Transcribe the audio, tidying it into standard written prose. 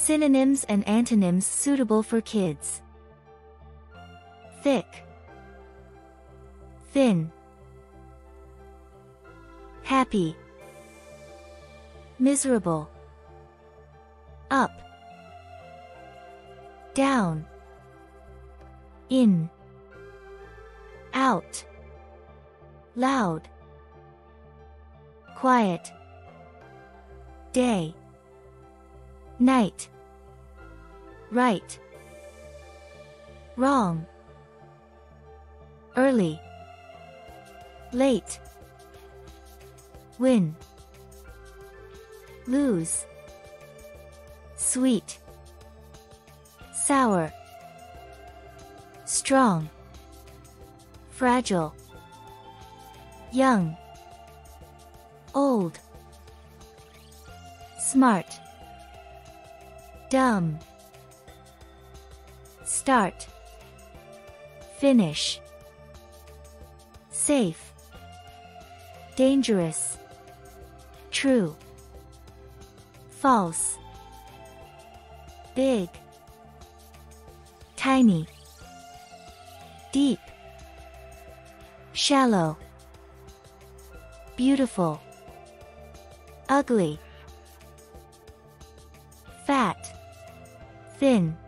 Synonyms and antonyms suitable for kids. Thick, thin, happy, miserable, up, down, in, out, loud, quiet, day, night, right, wrong, early, late, win, lose, sweet, sour, strong, fragile, young, old, smart, dumb, start, finish, safe, dangerous, true, false, big, tiny, deep, shallow, beautiful, ugly, fat, thin,